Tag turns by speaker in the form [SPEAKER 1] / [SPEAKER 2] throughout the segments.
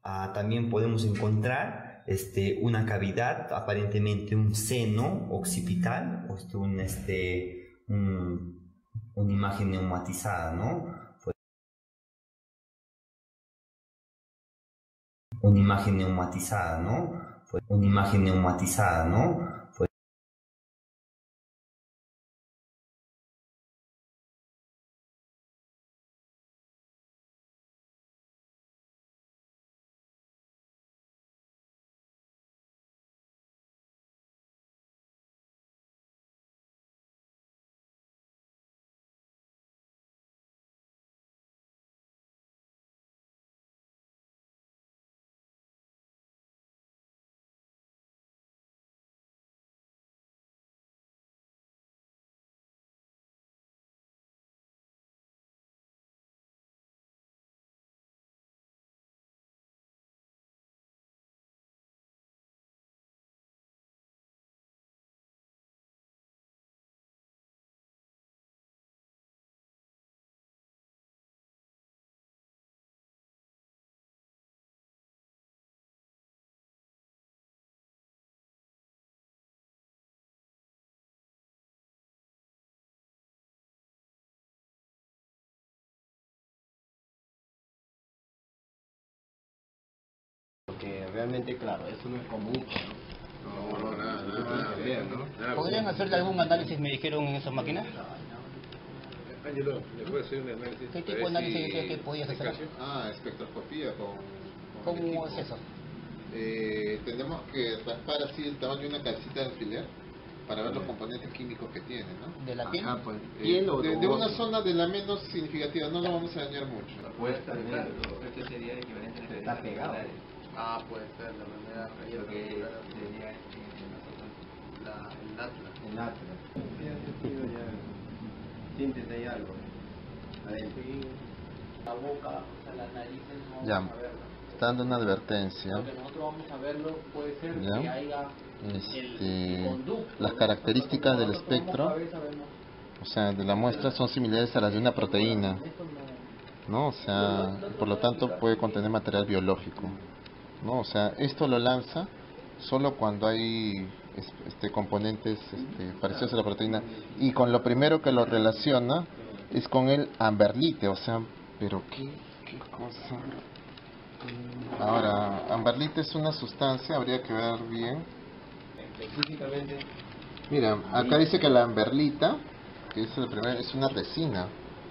[SPEAKER 1] También podemos encontrar una cavidad, aparentemente un seno occipital, una imagen neumatizada, ¿no? Una imagen neumatizada, ¿no? Una imagen neumatizada, ¿no?
[SPEAKER 2] Porque realmente, claro, eso no es común, ¿no?
[SPEAKER 3] No, nada que ver, ¿no?
[SPEAKER 4] ¿Podrían hacerle algún análisis, me dijeron, en esas máquinas?
[SPEAKER 3] Ángelo, ¿le puedo hacer un análisis?
[SPEAKER 4] ¿Qué tipo de análisis decía que podías hacer?
[SPEAKER 3] Espectroscopía con el
[SPEAKER 4] ¿Cómo
[SPEAKER 3] equipo.
[SPEAKER 4] es eso?
[SPEAKER 3] Tendremos que raspar así el tamaño de una calcita de alfiler para ver los componentes químicos que tiene, ¿no?
[SPEAKER 4] ¿De la piel?
[SPEAKER 2] Ajá, pues, piel o
[SPEAKER 3] de una zona de la menos significativa, no lo vamos a dañar mucho.
[SPEAKER 2] puede estar bien, esto sería el equivalente a está pegado.
[SPEAKER 3] Puede ser de manera
[SPEAKER 2] Lo que sería
[SPEAKER 3] el Atlas.
[SPEAKER 2] el Atlas. Sientes ahí algo. Adentro.
[SPEAKER 5] La boca, o sea, las narices no
[SPEAKER 6] Ya,
[SPEAKER 5] vamos a verlo.
[SPEAKER 6] está dando una advertencia.
[SPEAKER 5] Lo que nosotros vamos a verlo puede ser
[SPEAKER 6] Ya.
[SPEAKER 5] que haya el conducto.
[SPEAKER 6] Las características del espectro, o sea, de la muestra, son similares a las de una proteína, ¿no? O sea, por lo tanto puede contener material biológico, ¿no? O sea, esto lo lanza solo cuando hay componentes parecidos a la proteína, y con lo primero que lo relaciona es con el amberlite, o sea, pero qué cosa. Ahora, amberlite es una sustancia, habría que ver bien.
[SPEAKER 2] Específicamente.
[SPEAKER 6] Mira, acá dice que la amberlita, que es el primer, es una resina.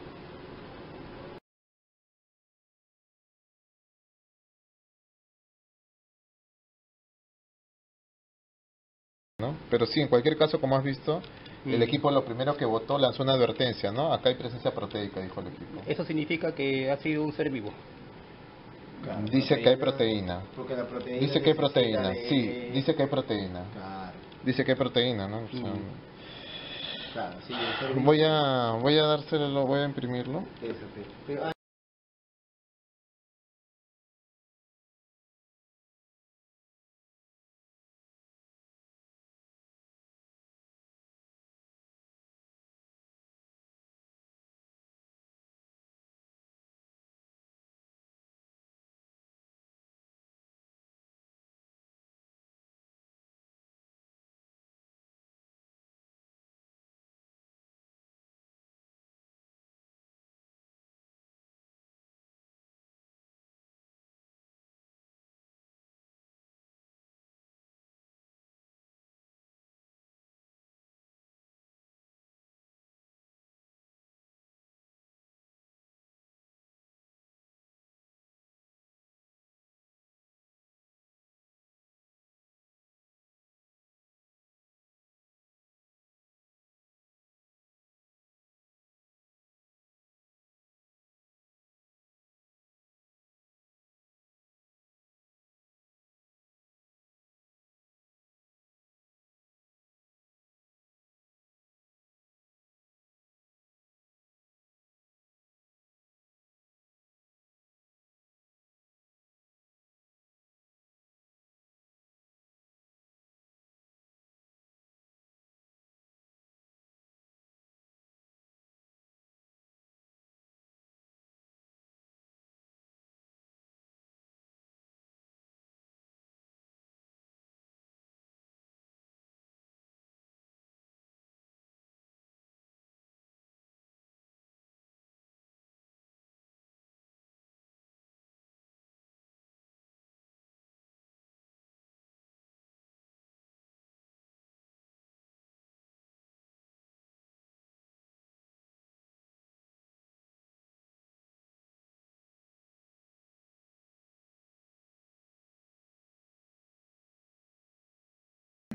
[SPEAKER 6] ¿No? Pero sí, en cualquier caso, como has visto, el equipo lo primero que votó lanzó una advertencia, ¿no? Acá hay presencia proteica, dijo el equipo.
[SPEAKER 4] Eso significa que ha sido un ser vivo.
[SPEAKER 2] Claro,
[SPEAKER 6] Dice que hay proteína.
[SPEAKER 2] Porque la proteína
[SPEAKER 6] Dice que hay
[SPEAKER 2] necesita
[SPEAKER 6] proteína,
[SPEAKER 2] de...
[SPEAKER 6] sí, dice que hay proteína.
[SPEAKER 2] Claro.
[SPEAKER 6] Dice que hay proteína, ¿no? O sea,
[SPEAKER 2] Claro, sí, el ser vivo.
[SPEAKER 6] voy a dárselo, voy a imprimirlo.
[SPEAKER 2] Eso, sí. Pero,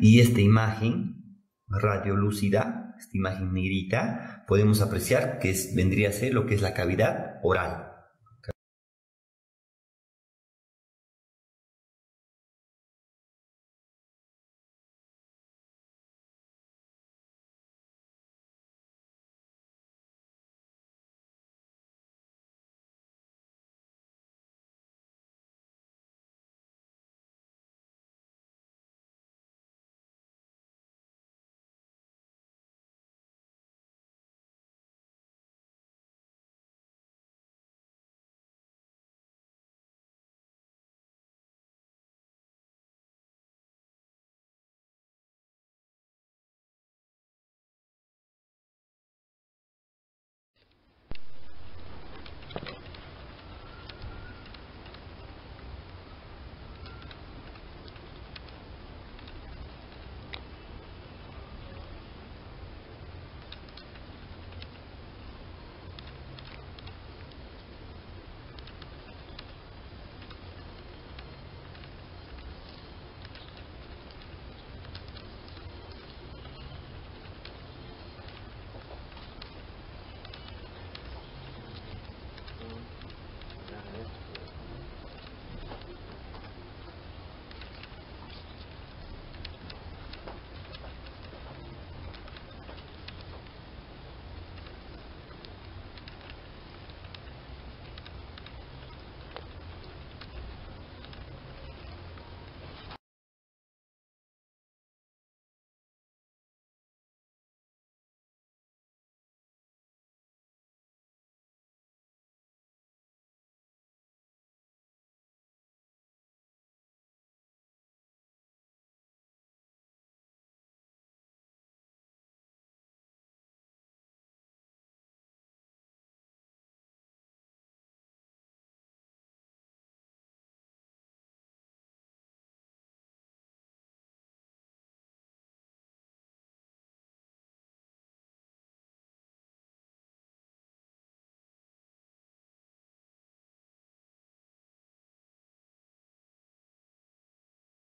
[SPEAKER 1] Y esta imagen radiolúcida, esta imagen negrita, podemos apreciar que vendría a ser lo que es la cavidad oral.